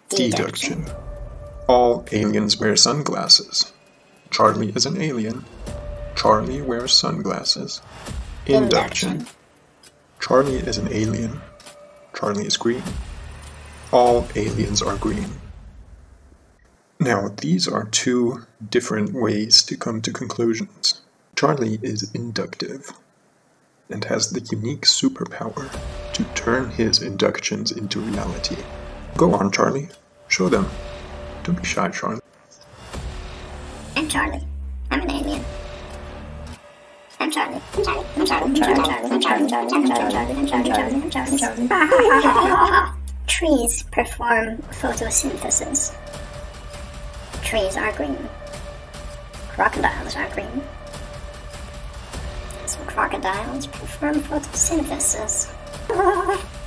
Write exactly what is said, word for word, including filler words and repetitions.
Deduction. All aliens wear sunglasses. Charlie is an alien. Charlie wears sunglasses. Induction. Charlie is an alien. Charlie is green. All aliens are green. Now, these are two different ways to come to conclusions. Charlie is inductive and has the unique superpower to turn his inductions into reality. Go on, Charlie. Show them. Don't be shy, Charlie. I'm Charlie. I'm an alien. I'm Charlie. I'm Charlie. I'm Charlie. I'm Charlie. I'm Charlie. I'm Charlie. I'm Charlie. I'm Charlie. I'm Charlie. I'm Charlie. I'm Charlie. Trees perform photosynthesis. Trees are green. Crocodiles are green. So crocodiles perform photosynthesis.